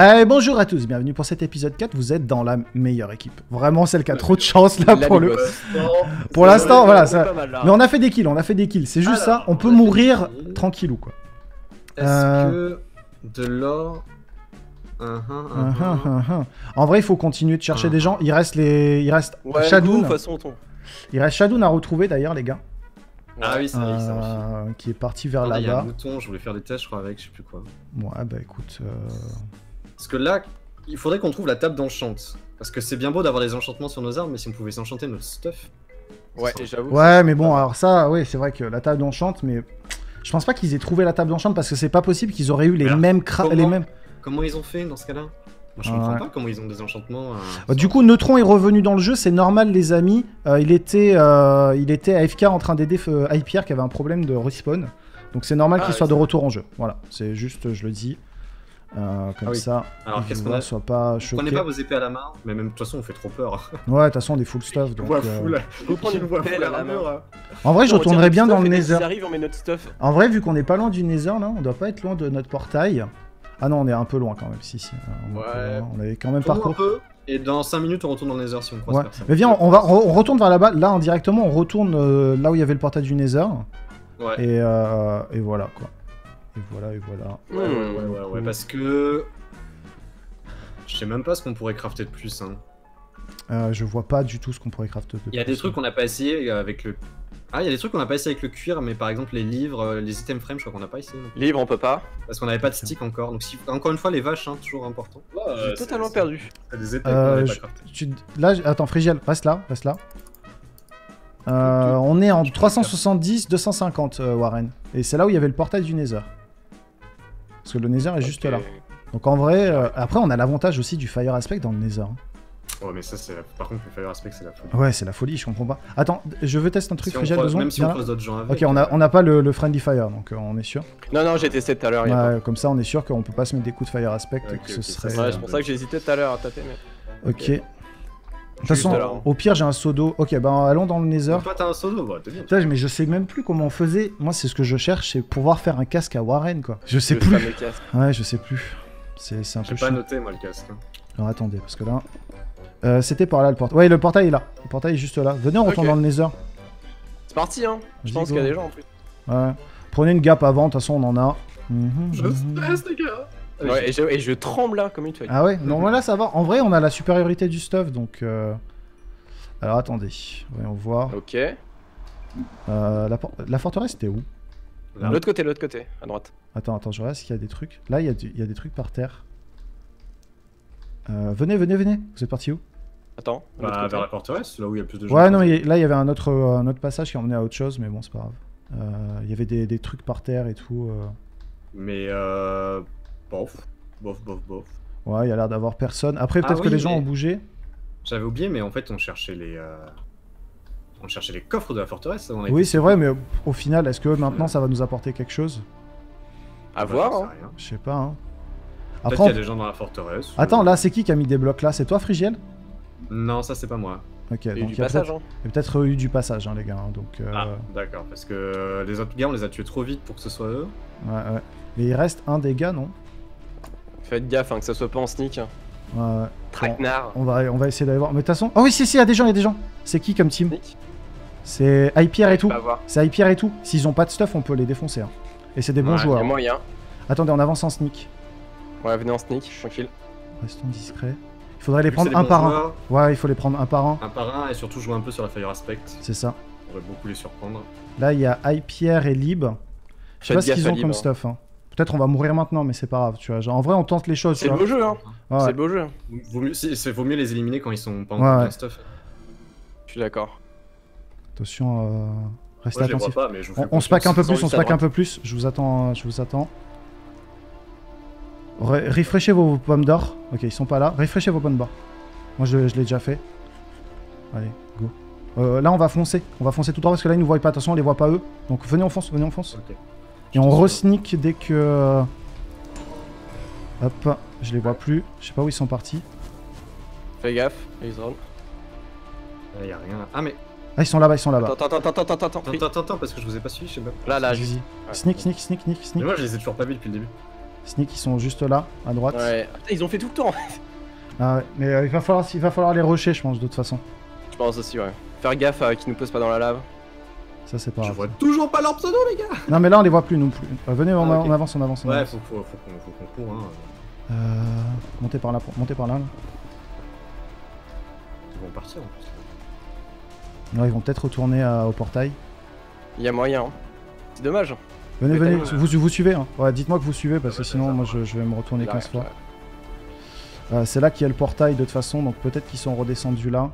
Eh, bonjour à tous, bienvenue pour cet épisode 4, vous êtes dans la meilleure équipe. Vraiment celle qui a trop de chance là pour le... Pour l'instant, voilà. Ça... Mais on a fait des kills, c'est juste ça, on peut mourir tranquillou quoi. Est-ce que de l'or... En vrai, il faut continuer de chercher des gens, il reste Shadoun. Il reste Shadoun à retrouver d'ailleurs les gars. Ah oui, ça aussi. Qui est parti vers là-bas. Il y a un mouton, je voulais faire des tests, je crois, avec, je sais plus quoi. Ouais, bah écoute... Parce que là, il faudrait qu'on trouve la table d'enchant. Parce que c'est bien beau d'avoir des enchantements sur nos armes, mais si on pouvait s'enchanter notre stuff... Ouais, j'avoue. Ouais, mais bon, alors ça, oui, c'est vrai que la table d'enchant, mais... Je pense pas qu'ils aient trouvé la table d'enchant, parce que c'est pas possible qu'ils auraient eu les mêmes... Comment ils ont fait dans ce cas-là? Moi, je comprends pas comment ils ont des enchantements. Du coup, Neutron est revenu dans le jeu, c'est normal, les amis. Il était AFK en train d'aider Hypierre qui avait un problème de respawn. Donc c'est normal qu'il soit de retour en jeu. Voilà, c'est juste, je le dis. Comme ça, alors qu'est-ce qu'on a? Soit pas choqué. Prenez pas vos épées à la main, mais même de toute façon, on fait trop peur. Ouais, de toute façon, on est full stuff. Donc, Faut prendre une voie full à la main. En vrai, je retournerais bien dans le Nether. On met notre stuff. En vrai, vu qu'on est pas loin du Nether, là, on doit pas être loin de notre portail. Ah non, on est un peu loin quand même, si. On avait quand même parcouru. Un peu, et dans 5 minutes, on retourne dans le Nether si on croise personne. Mais viens, on retourne vers là-bas. Là, indirectement, on retourne là où il y avait le portail du Nether. Ouais. Et voilà, quoi. Et voilà. Ouais, parce que... Je sais même pas ce qu'on pourrait crafter de plus, hein. Je vois pas du tout ce qu'on pourrait crafter de plus. Il y a des trucs qu'on n'a pas essayé avec le... Ah, il y a des trucs qu'on n'a pas essayé avec le cuir, mais par exemple les livres, les items frame, je crois qu'on n'a pas essayé. Livres, on peut pas. Parce qu'on n'avait pas de stick encore. Donc, encore une fois, les vaches, toujours important. J'ai totalement perdu. Des épées qu'on n'avait pas crafté. Là, attends, Frigiel, reste là. On est en 370, 250, Warren. Et c'est là où il y avait le portail du Nether. Parce que le Nether est juste là. Donc en vrai, après, on a l'avantage aussi du Fire Aspect dans le Nether. Ouais, mais ça, c'est par contre, le Fire Aspect, c'est la folie. Ouais, c'est la folie, je comprends pas. Attends, je veux tester un truc, Frigiel, même si on croise d'autres gens avec. Ok, on n'a pas le Friendly Fire, donc on est sûr. Non, j'ai testé tout à l'heure. Ouais, comme ça, on est sûr qu'on peut pas se mettre des coups de Fire Aspect et que ce serait... Ouais, c'est pour ça que j'ai hésité tout à l'heure à taper, mais... Ok. De toute façon, au pire, j'ai un seau d'eau. Ok, bah allons dans le Nether. Toi, t'as un seau d'eau, t'es bien. Putain, mais je sais même plus comment on faisait. Moi, c'est ce que je cherche, c'est pouvoir faire un casque à Warren, quoi. Je sais plus. Ouais, je sais plus. C'est un peu chiant. J'ai pas noté, moi, le casque. Alors, attendez, parce que là... c'était par là, le portail. Ouais, le portail est là. Le portail est juste là. Venez, on retourne dans le Nether. C'est parti, hein. Je pense qu'il y a des gens, en plus. Ouais. Prenez une gap avant, de toute façon, on en a. Je stresse, les gars. Ouais, et je tremble là, comme une feuille. Ah ouais? Non, là, ça va. En vrai, on a la supériorité du stuff, donc... Alors, attendez. Voyons voir. Ok. La forteresse, c'était où? L'autre côté, à droite. Attends, je regarde s'il y a des trucs. Là, il y a des trucs par terre. Venez. Vous êtes parti où? Attends. Bah, vers la forteresse, là où il y a plus de gens. Ouais, non, là, il y avait un autre passage qui emmenait à autre chose, mais bon, c'est pas grave. Il y avait des trucs par terre et tout. Mais bof. Ouais, il y a l'air d'avoir personne. Après, peut-être que les gens ont bougé. J'avais oublié, mais en fait, on cherchait les coffres de la forteresse. Oui, c'est vrai, mais au final, est-ce que maintenant, ça va nous apporter quelque chose? À voir, hein. Je sais pas, hein. Après, il y a des gens dans la forteresse. Attends, là, c'est qui a mis des blocs là? C'est toi, Frigiel? Non, ça, c'est pas moi. Ok, donc il y a peut-être eu du passage, hein, les gars. Donc, Ah, d'accord, parce que les autres gars, on les a tués trop vite pour que ce soit eux. Ouais. Mais il reste un des gars, non? Faites gaffe, que ça soit pas en sneak. Ouais. Traquenard. On va essayer d'aller voir. Mais de toute façon... Oh oui, si, il y a des gens, C'est qui comme team? C'est Hypierre et tout. C'est Hypierre et tout. S'ils ont pas de stuff, on peut les défoncer. Hein. Et c'est des bons joueurs. Il y a moyen. Attendez, on avance en sneak. Ouais, venez en sneak, tranquille. Restons discrets. Il faudrait les prendre un par un. Ouais, il faut les prendre un par un. Un par un et surtout jouer un peu sur la Fire Aspect. C'est ça. On va beaucoup les surprendre. Là, il y a Hypierre et Lib. Je sais pas ce qu'ils ont comme stuff. Hein. Peut-être on va mourir maintenant, mais c'est pas grave. Tu vois. Genre, en vrai, on tente les choses. C'est le beau jeu, hein. Ouais. C'est le beau jeu. Vaut mieux les éliminer quand ils sont pas en plein stuff. Je suis d'accord. Attention, restez attentifs. On se pack un peu plus, Je vous attends. Refreshez vos pommes d'or. Ok, ils sont pas là. Refreshez vos pommes d'or. Moi, je l'ai déjà fait. Allez, go. Là, on va foncer. On va foncer tout droit parce que là, ils nous voient pas. Attention, on les voit pas eux. Donc, venez, on fonce. Okay. Et on re-sneak dès que... Hop, je les vois plus. Je sais pas où ils sont partis. Fais gaffe, ils zone. Y'a rien. Ah, mais... Ah, ils sont là-bas. Attends, parce que je vous ai pas suivi, je sais pas. Là, vas-y. Ouais. Sneak. Mais moi, je les ai toujours pas vus depuis le début. Sneak, ils sont juste là, à droite. Ouais. Putain, ils ont fait tout le tour. Ah ouais, mais il va falloir les rusher, je pense, de toute façon. Je pense aussi, ouais. Faire gaffe à qu'ils nous posent pas dans la lave. Ça, c'est pas Je grave. vois toujours pas leur pseudo, les gars. Non, mais là, on les voit plus, nous plus. Venez, on, Ah, ok. on avance, on avance. On Ouais, avance. faut qu'on court, hein. Montez par là, là. Ils vont partir en plus. Ouais, ils vont peut-être retourner au portail. Il y a moyen. Hein. C'est dommage. Venez, Mais venez, t'as- vous suivez. Hein. Ouais, dites-moi que vous suivez, parce que Ah bah, sinon, ça moi, va. je vais me retourner 15 fois. Ouais. C'est là qu'il y a le portail, de toute façon, donc peut-être qu'ils sont redescendus là.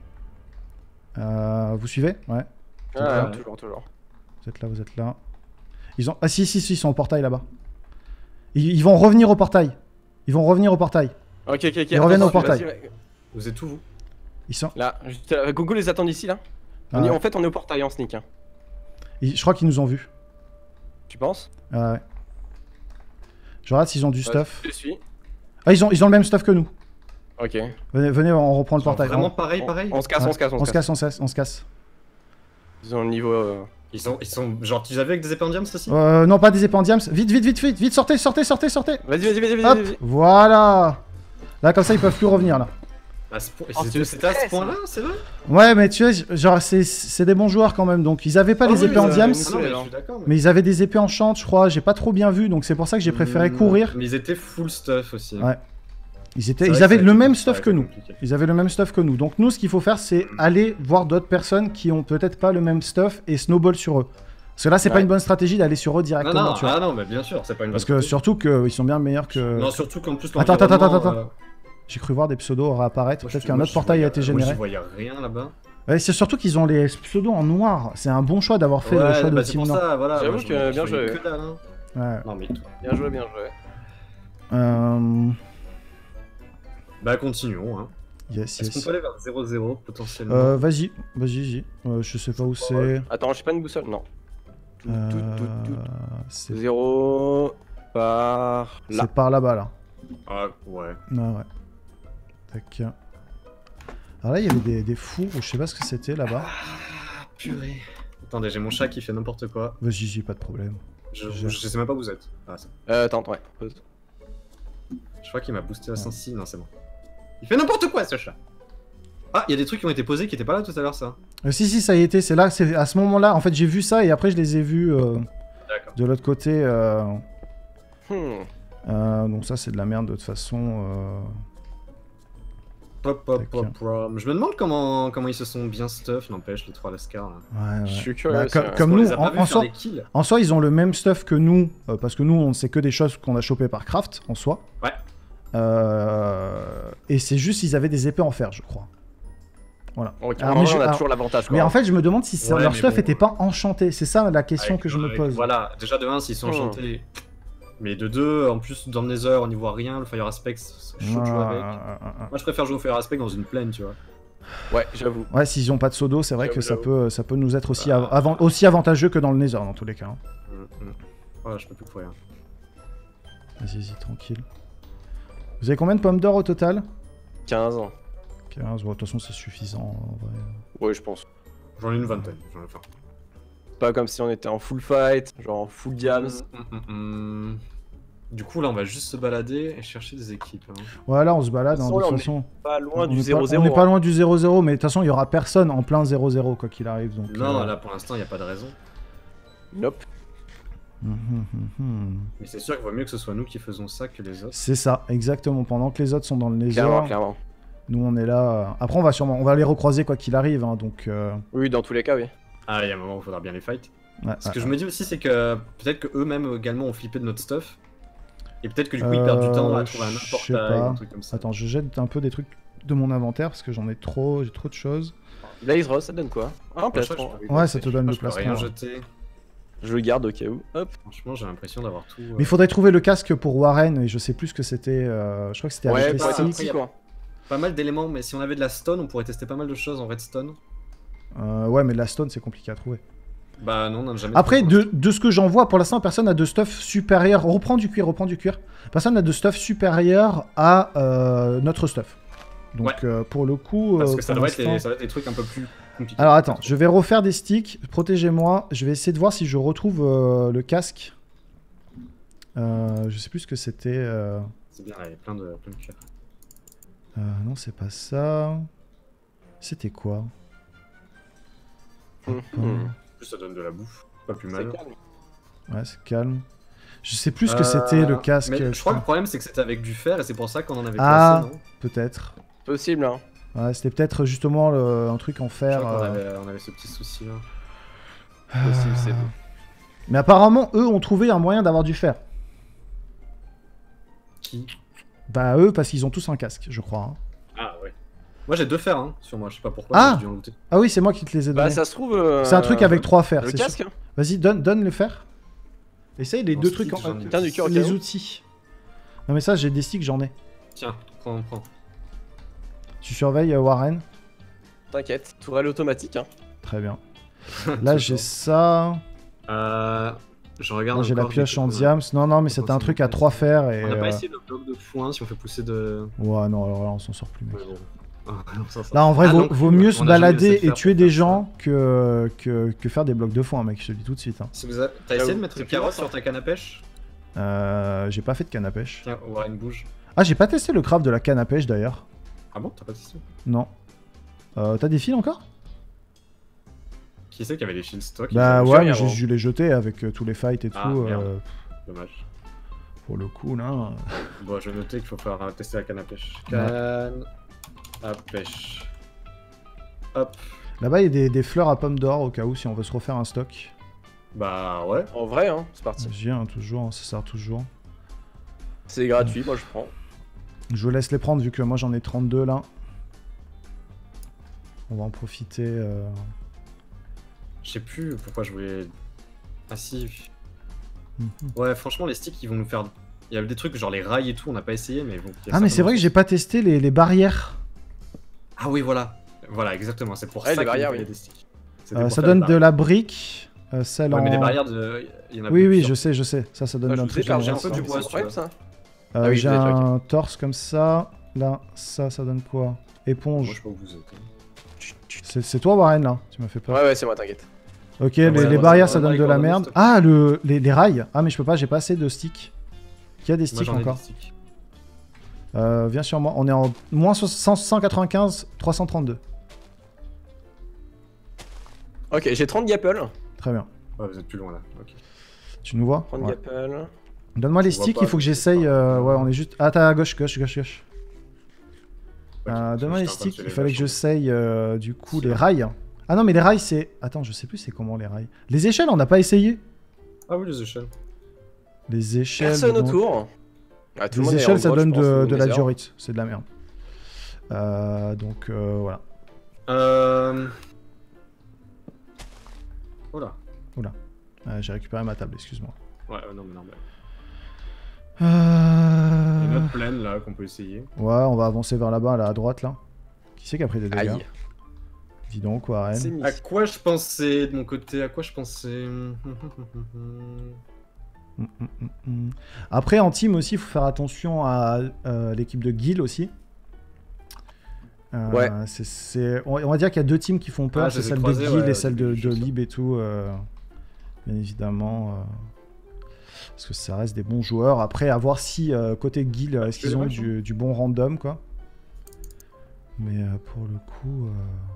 Vous suivez? Ouais. Ah, Ouais. toujours. Vous êtes là. Ils ont... Ah si, ils sont au portail là-bas. Ils vont revenir au portail. Ok. Ils reviennent au portail. Vas-y, ouais. Vous êtes où, vous? Ils sont... Là, juste là. Gogo les attend d'ici là. Ah ouais. En fait, on est au portail en sneak. Hein. Je crois qu'ils nous ont vus. Tu penses? Ouais. Je regarde s'ils ont du stuff. Je te suis. Ah, ils ont le même stuff que nous. Ok. Venez, on reprend le portail. Vraiment pareil. On se casse, Ouais. on se casse. Ils Ils ont le niveau. Ils sont genre, tu avais avec des épendiums, ceci? Non, pas des épendiums. Vite, sortez. Vas-y. Voilà. Là, comme ça, ils peuvent plus revenir là. À ce point... Oh, c'est C'était à ce stress, point-là, c'est vrai? Ouais, mais tu sais, genre, c'est des bons joueurs quand même. Donc, ils avaient pas Ah les oui, épées en mais diams, ah non, mais je suis d'accord, mais ils avaient des épées enchantes, je crois. J'ai pas trop bien vu, donc c'est pour ça que j'ai préféré courir. Mais ils étaient full stuff aussi. Ouais. C'est Ils vrai avaient que le ça- même ça stuff a que été nous. compliqué. Ils avaient le même stuff que nous. Donc nous, ce qu'il faut faire, c'est aller voir d'autres personnes qui ont peut-être pas le même stuff et snowball sur eux. Parce que là, c'est pas Ouais. une bonne stratégie d'aller sur eux directement, tu vois. Ah non, mais bien sûr, c'est pas une Parce bonne que stratégie. surtout qu'ils sont bien meilleurs que... Non, surtout qu'en plus, Attends. l'environnement, J'ai cru voir des pseudos réapparaître. moi, Peut-être je- qu'un moi, autre je portail a voyais- été Moi, généré. je voyais rien là-bas. Ouais, c'est surtout qu'ils ont les pseudos en noir. C'est un bon choix d'avoir fait le choix de bah, c'est Team pour Noir. ça, voilà. J'avoue moi, je que voyais- bien je voyais joué. que dalle, hein. Ouais. Non, mais Bien joué. bah, continuons, hein. Yes. Est-ce qu'on peut aller vers 0-0 potentiellement? Vas-y. Je sais pas où c'est. Attends, j'ai pas une boussole, non. C'est 0 par là. c'est par là-bas, là. Ah, ouais. Ah ouais. Tac. Alors là, il y avait des fours, je sais pas ce que c'était là-bas. Purée. Attendez, j'ai mon chat qui fait n'importe quoi. Vas-y, pas de problème. Je sais même pas où vous êtes. Ah, ça. Attends, ouais. Pause. Je crois qu'il m'a boosté à 5-6. Non, c'est bon. Il fait n'importe quoi, ce chat. Ah, il y a des trucs qui ont été posés qui étaient pas là tout à l'heure, ça. Si, ça y était, c'est là, c'est à ce moment-là. En fait, j'ai vu ça et après, je les ai vus D'accord. de l'autre côté. Hmm. Donc, ça, c'est de la merde de toute façon. Pop. Je me demande comment ils se sont bien stuff, n'empêche, les 3 Lascars là. Ouais. Je suis curieux. Bah, aussi, comme- hein. comme On nous, les a pas vus en faire soi, des kills. en soi, ils ont le même stuff que nous, parce que nous, on sait que des choses qu'on a chopées par craft, en soi. Ouais. Et c'est juste, ils avaient des épées en fer, je crois. Voilà. Ok, Alors, en mais vrai, je- on a alors- toujours l'avantage. Mais en fait, je me demande si Ouais, leur mais stuff bon. était pas enchanté. C'est ça la question que je me pose. Voilà, déjà de 1, s'ils sont Hmm. enchantés. Mais de 2, en plus, dans le Nether, on n'y voit rien. Le Fire Aspect, c'est chaud de jouer avec. Moi, je préfère jouer au Fire Aspect dans une plaine, tu vois. Ouais, j'avoue. Ouais, s'ils ont pas de pseudo, c'est vrai que J'avoue. ça peut nous être aussi, Bah, aussi avantageux que dans le Nether, dans tous les cas. hein. Voilà, je peux plus courir. Vas-y, tranquille. Vous avez combien de pommes d'or au total? 15 ans. 15, de toute façon, c'est suffisant. En vrai. Ouais, je pense. J'en ai une vingtaine. Pas comme si on était en full fight, genre en full diams. Du coup, là, on va juste se balader et chercher des équipes. Hein. Voilà, on se balade, hein, de Là, toute on est façon. Pas loin On du n'est 0-0. pas, on n'est pas loin du 0-0, mais de toute façon, il y aura personne en plein 0-0, quoi qu'il arrive. Donc, Non, là, pour l'instant, il n'y a pas de raison. Nope. Mais c'est sûr qu'il vaut mieux que ce soit nous qui faisons ça que les autres. C'est ça, exactement. Pendant que les autres sont dans le Nether, Clairement. nous on est là. Après, on va les recroiser quoi qu'il arrive, hein, donc. Oui, dans tous les cas, oui. Ah, il y a un moment où il faudra bien les fight. Ouais, Ce que je me dis aussi, c'est que peut-être que eux-mêmes également ont flippé de notre stuff. Et peut-être que du coup, ils perdent du temps à trouver un autre je sais portail, pas. un truc comme ça. Attends, je jette un peu des trucs de mon inventaire parce que j'ai trop de choses. Blaze Rose, ça donne quoi? Un Ouais, plastron. Ouais, ça te donne le je peux rien plastron. jeter. Je le garde au cas où. Hop. Franchement, j'ai l'impression d'avoir tout. Mais il faudrait trouver le casque pour Warren et je sais plus ce que c'était. Je crois que c'était Ouais, avec pour les être un sticks. petit quoi. Pas mal d'éléments, mais si on avait de la stone, on pourrait tester pas mal de choses en redstone. Ouais, mais la stone c'est compliqué à trouver. Bah non, on n'a jamais. Après, trouvé. de ce que j'en vois, pour l'instant, personne n'a de stuff supérieur. Reprends du cuir. Personne n'a de stuff supérieur à notre stuff. Donc, pour le coup. Parce que ça pour doit être l'instant- des trucs un peu plus compliqués. Alors attends, je vais refaire des sticks. Protégez-moi. Je vais essayer de voir si je retrouve le casque. Je sais plus ce que c'était. C'est bien, il y a plein de cuir. Non, c'est pas ça. C'était quoi? En plus, ça donne de la bouffe. Pas plus mal. Ouais, c'est calme. Je sais plus ce que c'était le casque. Mais je crois que le problème, c'est que c'était avec du fer et c'est pour ça qu'on en avait ah, placé, non? Peut-être. Possible, hein. Ouais, c'était peut-être justement un truc en fer. Je crois qu'on avait ce petit souci là. Possible, c'est bon. Mais apparemment, eux ont trouvé un moyen d'avoir du fer. Qui? Bah, eux, parce qu'ils ont tous un casque, je crois. Hein. Ah, ouais. Moi, j'ai 2 fers hein, sur moi, je sais pas pourquoi. Ah, j'ai dû en looter. Ah oui, c'est moi qui te les ai donnés. Bah, ça se trouve. C'est un truc avec 3 fers. Le casque hein. Vas-y, donne le fer. Essaye les Dans 2 ce trucs kit, j'en ai Putain, du cœur au les cas où. outils. Non, mais ça, j'ai des sticks, j'en ai. Tiens, prends. Tu surveilles Warren. T'inquiète, tourelle automatique. Hein. Très bien. Là, j'ai ça. Je regarde. J'ai la encore pioche des en trucs, diams. Non, non, mais c'était un truc à 3 fers. Et, On n'a pas essayé le bloc de foin si on fait pousser de. Ouais, non, alors là, on s'en sort plus, mec. Ouais, bon. Non, ça. Là, en vrai, Ah, vaut non, mieux on se a jamais balader laissé et faire tuer pour des faire gens que faire des blocs de foin, mec. Je te le dis tout de suite. Hein. T'as essayé de mettre c'est une plus carotte grave, sur ta canne à pêche? J'ai pas fait de canne à pêche. Tiens, Warren bouge. Ah, j'ai pas testé le craft de la canne à pêche d'ailleurs. Ah bon, t'as pas testé? Non. T'as des fils encore? Qui c'est qui avait des shields stock? Bah ont ouais, tué mais avant. j'ai dû les jeter avec tous les fights et Ah, tout. merde. Dommage. Pour le coup, là. Bon, je vais noter qu'il faut faire tester la canne à pêche. Ouais. Canne à pêche. Hop. Là-bas, il y a des fleurs à pommes d'or au cas où si on veut se refaire un stock. Bah ouais. En vrai, hein, c'est parti. J'y ai toujours, hein, ça sert toujours. C'est gratuit, moi je prends. Je vous laisse les prendre vu que moi j'en ai 32 là. On va en profiter. Je sais plus pourquoi je voulais. Ah si. Mhm. Ouais, franchement, les sticks ils vont nous faire. Il y a des trucs genre les rails et tout, on n'a pas essayé, mais bon. Ah, mais c'est vrai que j'ai pas testé les barrières. Ah oui, voilà. Voilà, exactement. C'est pour Ouais, ça les qu'il barrières, fallait oui. des sticks. C'était pour Ça faire donne des de la brique. Celle barrières. Ouais, en. mais des barrières de. Il y en a Oui, oui, plusieurs. je sais. Ça donne Ah, je un vous ai truc. perdu j'ai un un peu du bois, c'est incroyable tu vois. ça. Ah oui, J'ai vous êtes un torse comme ça. Là, ça donne quoi? Moi, je Éponge. sais pas où vous êtes. C'est toi, Warren, là? Tu m'as fait peur. Ouais, c'est moi, t'inquiète. Ok, ouais, les ouais, barrières, ouais, ça ouais, donne ouais, de la ouais, merde. ouais, Ah, les rails. Ah, mais je peux pas, j'ai pas assez de sticks. Qui a des Moi, sticks j'en ai encore? des sticks. Viens sur moi. On est en moins 195, 332. Ok, j'ai 30 gapples. Très bien. Ouais, vous êtes plus loin là. Ok. Tu nous vois? 30 Ouais. gapples. Donne-moi les Je vois sticks, pas, il faut que je sais j'essaye. pas. Ouais, on est juste. Ah, t'as à gauche. Ok, Donne-moi les j'étais en train de sticks, tuer il les fallait que vaches. j'essaye du coup Si, les là. rails. Ah non, mais les rails c'est. Attends, je sais plus c'est comment les rails. Les échelles, on n'a pas essayé. Ah oui, les échelles. Les échelles. Personne donc- autour. Ah, tout le Les monde est échelles, en ça gros, je donne pense, au de la Nether. diorite. C'est de la merde. Donc voilà. Oh là. J'ai récupéré ma table, excuse-moi. Ouais, non, mais normal. Il y a une Ouais, autre plaine là qu'on peut essayer. on va avancer vers là-bas, là à droite là. Qui c'est qui a pris des dégâts? Aïe. Dis donc, Warren. C'est mis. À quoi je pensais de mon côté? À quoi je pensais? Après, en team aussi, il faut faire attention à l'équipe de Guild aussi. Ouais. On va dire qu'il y a deux teams qui font peur, Ah, je c'est les ai celle croisés, de Guild ouais, et celle au début, de je sais. Lib et tout. Bien évidemment. Parce que ça reste des bons joueurs. Après, à voir si côté Guild, est-ce tu qu'ils les ont vaches, du bon random, quoi. Mais pour le coup...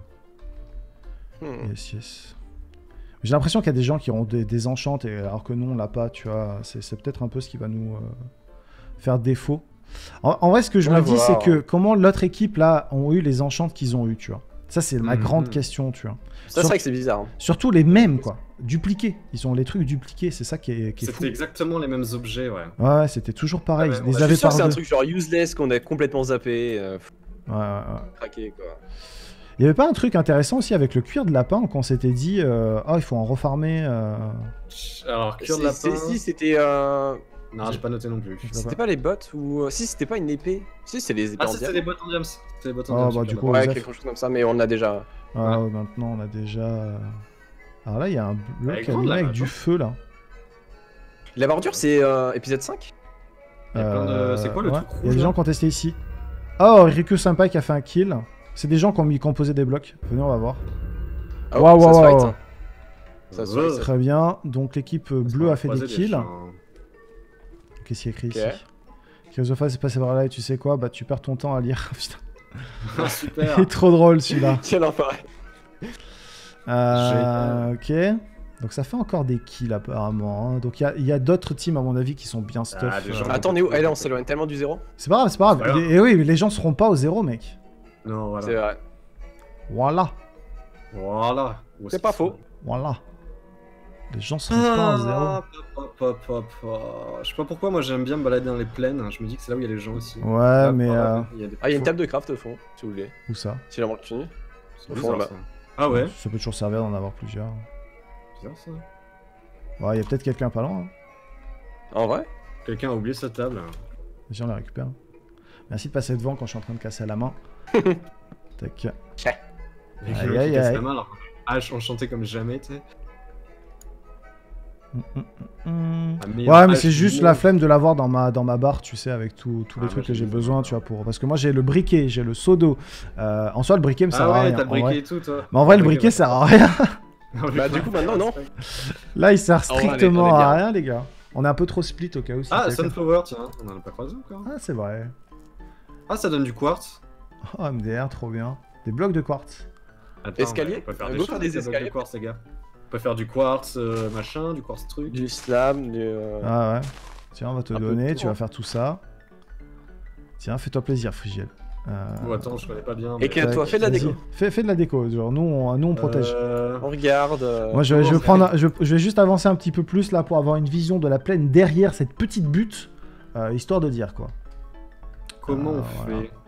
Yes. J'ai l'impression qu'il y a des gens qui auront des enchantes, alors que nous, on l'a pas, tu vois. C'est peut-être un peu ce qui va nous faire défaut. En vrai, ce que je On me va dis, c'est voir. que comment l'autre équipe, là, ont eu les enchantes qu'ils ont eu, tu vois. Ça, c'est ma Mhm. grande question, tu vois. Ça, c'est vrai que c'est bizarre. Hein. Surtout les mêmes, quoi. Dupliqués. Ils ont les trucs dupliqués, c'est ça qui est fou. C'était exactement les mêmes objets, ouais. Ouais, c'était toujours pareil. Ouais, Ils ouais, les je Je avaient suis sûr par que c'est un deux. truc genre useless qu'on a complètement zappé. Ouais. Craqué quoi. Il y avait pas un truc intéressant aussi avec le cuir de lapin qu'on s'était dit, il faut en refarmer. Alors, cuir de lapin. Si, c'était. Non, j'ai pas noté non plus. C'était pas les bottes ou. Si, c'était pas une épée. Si, c'est les épées Ah, en c'était diamant. des bottes en diams. C'était des bottes en Ah, diams. bah, cuir du de coup, lapin. Ouais, Joseph. quelque chose comme ça, mais on a déjà. Ouais, maintenant on a déjà. Alors là, il y a un Elle est bloc grande, allumé la avec map, du hein. feu là. L'aventure, c'est épisode 5 Il y a plein de- c'est quoi le truc Il y a rouge, des là gens qui ont testé ici. Oh, Riku Senpai qui a fait un kill. C'est des gens qui ont composé des blocs. Venez, on va voir. Ah, Waouh, ça se waouh, fight, waouh. hein. Ça se fight, ça. Très bien. Donc l'équipe bleue a fait des kills. qu'est-ce qu'il y a écrit Ok. ici. Chrysophase est passé par là et tu sais quoi? Bah tu perds ton temps à lire. Putain. Super. Il est trop drôle celui-là. Tiens, l'enfoiré. Ok. Donc ça fait encore des kills apparemment. Hein. Donc il y a d'autres teams à mon avis qui sont bien stuff. des gens- Attends, on est où? Eh là, on s'éloigne tellement du 0. C'est pas grave, c'est pas grave. C'est pas grave. Et oui, mais les gens seront pas au 0, mec. Non, C'est voilà. vrai. Voilà. Voilà. Où est-ce C'est pas qu'ils sont faux. Voilà. Les gens seront pas au 0. Ah, je sais pas pourquoi, moi j'aime bien me balader dans les plaines. Je me dis que c'est là où il y a les gens aussi. Ouais, Là, mais. il y a des- Ah, il y a une table de craft au fond, si vous voulez. Où ça? Si la manque fini. C'est au bizarre, fond, là-bas. ça. Ah ouais. Ça peut toujours servir d'en avoir plusieurs. Bizarre ça. Ouais, il y a peut-être quelqu'un pas loin. Hein. En vrai? Quelqu'un a oublié sa table. Vas-y, on la récupère. Merci de passer devant quand je suis en train de casser à la main. Tac. Et Aïe, qui aïe, casse aïe. la main alors hache enchanté comme jamais, tu sais. Ouais, mais c'est juste la flemme de l'avoir dans ma barre, tu sais, avec tous les trucs que j'ai besoin, tu vois, pour... Parce que moi, j'ai le briquet, j'ai le seau d'eau. En soi, le briquet me sert Ah à ouais, rien. t'as le en vrai. briquet et tout, toi. Mais en vrai, le briquet sert à rien. Bah, du coup, maintenant, non. Là, il sert En vrai, on est strictement bien. à rien, les gars. On est un peu trop split au cas où. si Ah, quelqu'un- Sunflower, tiens, on en a pas croisé encore. Ah, c'est vrai. Ah, ça donne du quartz. Oh, MDR, trop bien. Des blocs de quartz. Attends, Escalier on peut faire Go des faire choses des avec les blocs escaliers. de quartz, les gars. On peut faire du quartz machin, du quartz truc. Du slam, du. Ah ouais. Tiens, on va te Un peu donner, de tu tout, vas hein. faire tout ça. Tiens, fais-toi plaisir, Frigiel. Oh, attends, je connais pas bien. Et que- toi, tac, fais de la vas-y. déco. Fais de la déco, genre nous on protège. On regarde. Moi je vais juste avancer un petit peu plus là pour avoir une vision de la plaine derrière cette petite butte, histoire de dire quoi. Comment on voilà. fait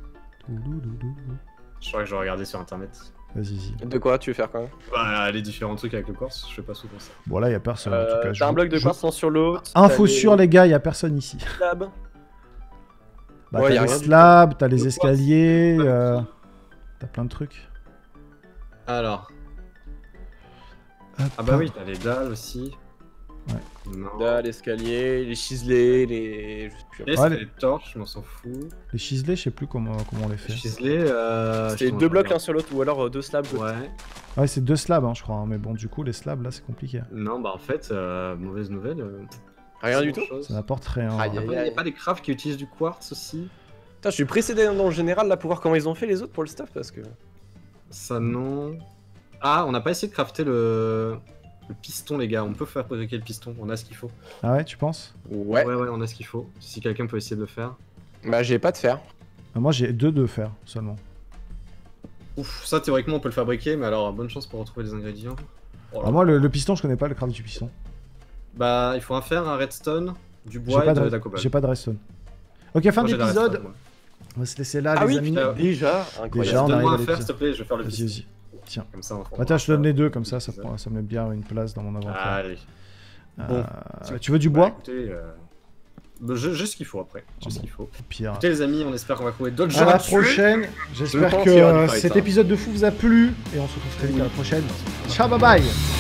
Je crois que je vais regarder sur internet. Vas-y. De quoi tu veux faire quand même? Bah, les différents trucs avec le quartz, je fais pas souvent ça. Bon là y a personne en tout cas. T'as un bloc de quartz sur l'autre. Info sur les gars, y a personne ici. slabs. Bah, Ouais, y t'as a les rien du slabs, t'as les Le escaliers, quartz, t'as plein de trucs. Alors. Hop. Ah bah oui, t'as les dalles aussi. Ouais. Non. Là, l'escalier, les chiselés, les. Je sais plus. Et Ouais, c'est les torches, je m'en s'en fous. Les chiselés, je sais plus comment on les fait. Les chiselés, C'était je deux blocs regarde. l'un sur l'autre ou alors deux slabs. Ouais. Ouais, c'est 2 slabs, hein, je crois. Hein, mais bon, du coup, les slabs là, c'est compliqué. Non, bah en fait, mauvaise nouvelle. Rien c'est du tout. grand-chose. Ça n'apporte rien. Aïe, Il aïe, n'y a pas des crafts qui utilisent du quartz aussi? Putain, je suis précédé dans le général là pour voir comment ils ont fait les autres pour le stuff parce que. Ça non. Ah, on n'a pas essayé de crafter le piston, les gars. On peut faire fabriquer le piston. On a ce qu'il faut. Ah ouais, tu penses? Ouais. Ouais, on a ce qu'il faut. Si quelqu'un peut essayer de le faire. Bah, j'ai pas de fer. Moi, j'ai 2 de fer seulement. Ouf, ça théoriquement on peut le fabriquer, mais alors bonne chance pour retrouver les ingrédients. Oh là Ah, moi, le piston, je connais pas le craft du piston. Bah, il faut un fer, un redstone, du J'ai bois pas, et de de... la cobalt. j'ai pas de redstone. Ok, fin Moi, j'ai de la d'épisode. redstone, moi. On va se laisser là, Ah les oui, amis. putain. déjà. Déjà, Incroyable. on Donne-moi arrive un à fer, l'épisode. s'il te plaît, je vais faire le Vas-y, piston. vas-y. Tiens. Comme ça, on fera. Attends, je te donne les deux, comme ça, ça Épisode. me met bien une place dans mon inventaire. Allez. Tu veux du Bah, bois? écoutez, bah, j'ai ce qu'il faut après. J'ai ce qu'il faut. Pire. Écoutez, les amis, on espère qu'on va trouver d'autres À gens la à tuer. prochaine. Je J'espère pense qu'il y aura que du fight, cet hein. épisode de fou vous a plu. Et on se retrouve très vite à la prochaine. Ciao, bye bye.